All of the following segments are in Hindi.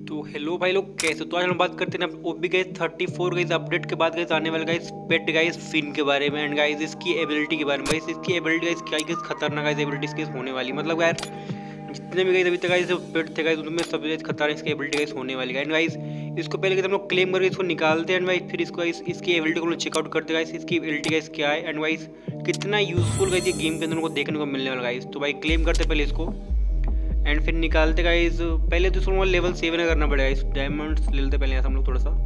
तो हेलो भाई लोग, कैसे? तो आज हम बात करते हैं ओबी गाइस 34 गाइस अपडेट के बाद गाइस आने वाले गाइस पेट गाइस फिन के बारे में एंड गाइस इसकी एबिलिटी के बारे में। गाइस इसकी एबिलिटी गाइस क्या गाइस खतरनाक गाइस एबिलिटीज केस होने वाली, मतलब यार जितने भी गाइस अभी तक गाइस पेट थे गाइस उनमें सब गाइस खतरनाक इसकी एबिलिटी गाइस होने वाली है। एंड गाइस इसको पहले गाइस हम लोग क्लेम करके इसको निकालते हैं एंड गाइस फिर इसको गाइस इसकी एबिलिटी को हम लोग चेकआउट करते हैं गाइस इसकी एबिलिटी गाइस क्या है एंड गाइस कितना यूजफुल गाइस ये गेम के अंदर उनको देखने को मिलने वाला गाइस। तो भाई क्लेम करते पहले इसको एंड फिर निकालते गाइस। पहले तो इसको लेवल 7 करना पड़ेगा, इस डायमंड्स ले लेते पहले हम लोग थोड़ा सा।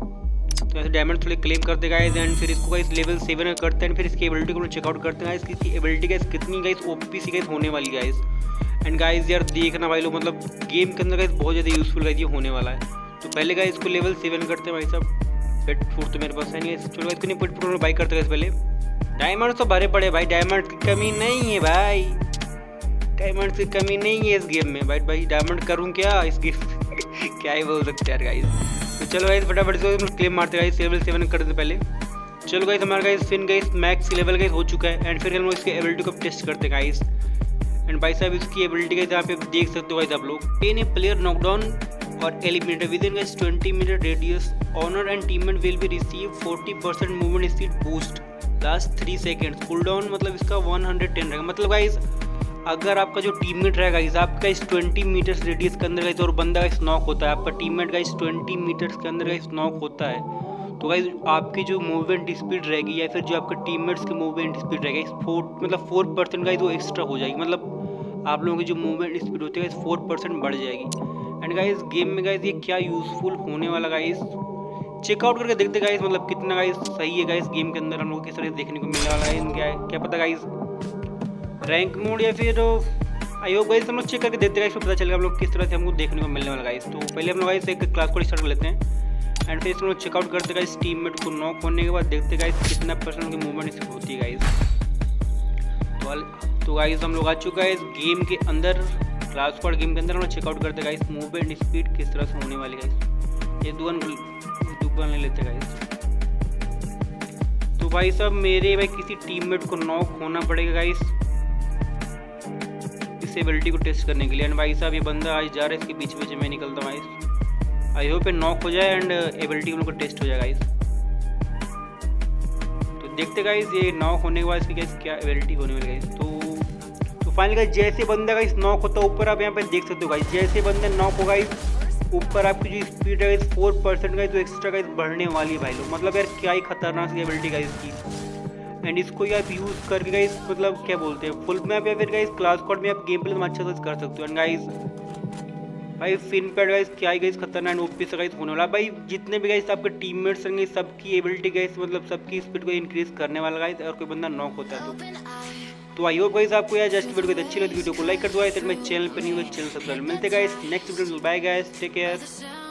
तो ऐसे डायमंड थोड़े क्लेम करते गाइस एंड फिर इसको गाइस लेवल 7 करते हैं। फिर इसकी एबिलिटी को चेकआउट करते हैं गाइस, इसकी एबिलिटी गाइस कितनी गाइस ओपी सी गाइस होने वाली गाइस। एंड गाइस यार देखना भाई लोग, मतलब गेम के अंदर गाइस बहुत ज़्यादा यूजफुल गाइस ये होने वाला है। तो पहले गाइस इसको लेवल 7 करते हैं भाई साहब। पेट फूड तो मेरे पास है नहीं, चलो गाइस नहीं पेट फूड बाई करते गाइस पहले। डायमंड तो भरे पड़े भाई, डायमंड की कमी नहीं है भाई, डायमंड की कमी नहीं है इस गेम में भाई डायमंड करूं क्या इस गेम क्या ही बोल सकते हैं यार गाइस। तो चलो गाइस फटाफट से क्लेम मारते गाइस, लेवल 7 कर देते पहले। चलो गाइस हमारा guys Fin guys max level guys हो चुका है एंड फिर हम लोग इसकी एबिलिटी को टेस्ट करते हैं गाइस। एंड भाई साहब इसकी एबिलिटी गाइस यहाँ पे देख सकते हो गाइस आप लोग। एनी प्लेयर नॉकडाउन और eliminated within guys 20 meter radius, owner and teammate will be receive 40% movement speed boost last 3 seconds. Cool down मतलब इसका 110 रहेगा। मतलब गाइस अगर आपका जो टीममेट रहेगा गाइस आपका इस 20 मीटर्स रेडियस के अंदर गाइस और बंदा गाइस नॉक होता है, आपका टीममेट गाइस 20 मीटर्स के अंदर गाइस नॉक होता है, तो गाइस आपकी जो मूवमेंट स्पीड रहेगी या फिर जो आपके टीममेट्स की मूवमेंट स्पीड रहेगी 4% गाइस वो एक्स्ट्रा हो जाएगी। मतलब आप लोगों की जो मूवमेंट स्पीड होती है गाइस 4% बढ़ जाएगी। एंड गाइस गेम में गाइस ये क्या यूजफुल होने वाला गाइस चेकआउट करके देखते गाइस, मतलब कितना गाइस सही है गाइस गेम के अंदर हम लोग किस तरह देखने को मिलने वाला है। क्या पता गाइस रैंक मोड या फिर आई होप गाइस हम लोग चेक करके देखते हैं, पता चलेगा हम लोग किस तरह से हमको देखने को मिलने वाला गाइस। तो पहले हम लोग गाइस एक क्लास कोड स्टार्ट कर लेते हैं एंड फिर इसको चेकआउट करते गाइस टीममेट को नॉक होने के बाद देखते गाइस कितना परसेंट की मूवमेंट होती है गाइस। तो गाइस हम लोग आ चुका है इस गेम के अंदर, क्लास कोड गेम के अंदर हम लोग चेकआउट करते गाइस मूवमेंट स्पीड किस तरह से होने वाली गाइस। ये दुकान ले लेते गाइस। तो भाई साहब मेरे भाई किसी टीममेट को नॉक होना पड़ेगा गाइस इस एबिलिटी को टेस्ट करने के लिए। एंड भाई साहब ये बंदा आज जा रहा है, इसके बीच बीच में निकलता हूँ गाइस। आई होप नॉक हो जाए एंड एबिलिटी को टेस्ट हो जाए गाइस। तो देखते गाइस ये नॉक होने के बाद इसकी गाइस क्या एबिलिटी होने वाली गाइस। तो फाइनली गाइस जैसे बंदा गाइस नॉक होता है ऊपर आप यहाँ पे देख सकते हो गाइस, जैसे बंदा नॉक हो गाइस ऊपर आपकी जो स्पीड है गाइस 4% गाइस तो एक्स्ट्रा गाइस बढ़ने वाली है भाई लोग। मतलब यार क्या ही खतरनाक सी एबिलिटी गाइस की। एंड इसको आप यूज़ करके गाइस मतलब क्या बोलते हैं फुल मैप या फिर गाइस क्लास कोड में आप गेम प्ले में अच्छा से कर सकते हो। एंड गाइस भाई फिन पैड गाइस क्या ही गाइस खतरनाक ओपी से गाइस होने वाला भाई। जितने भी गाइस आपके टीममेट्स रहेंगे सबकी एबिलिटी गाइस मतलब सबकी स्पीड को इंक्रीज करने वाला गाइस। और कोई बंदा नॉक होता है तो आई होप गाइस आपको यार जस्ट वीडियो अच्छी लगी, वीडियो को लाइक कर दो। मेरे चैनल पर नहीं हुआ चैनल सब्सक्राइब। मिलते guys next video, bye guys, take care.